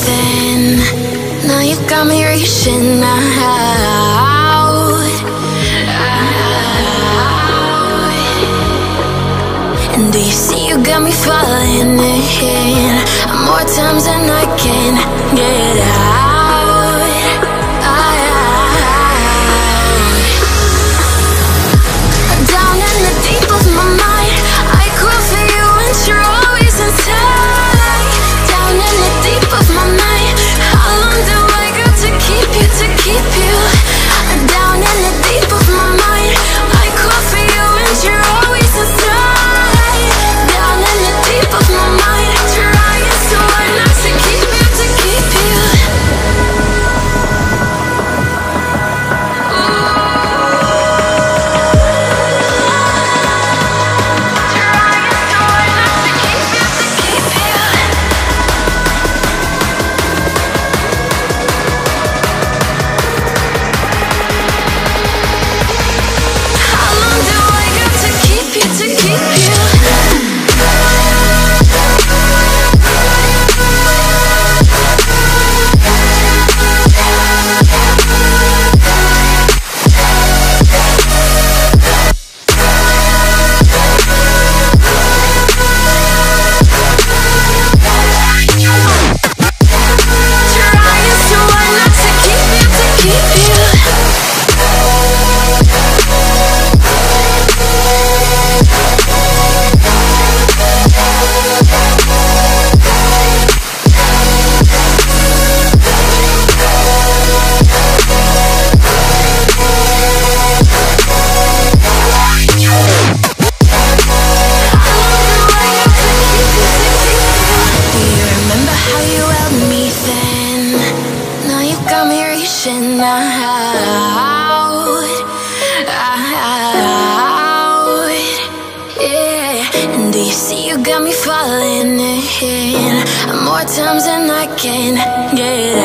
thin. Now you got me reaching out. And do you see you got me falling in more times than I can get out. Down in the deep of my mind, I crawl for you and you're always inside. Down in the deep of my mind, how long do I got to keep you, to keep you? Down in the deep of my mind, I crawl for you and you're always inside. Down in the deep of my mind, trying so hard not to keep you, to keep you. More times than I can get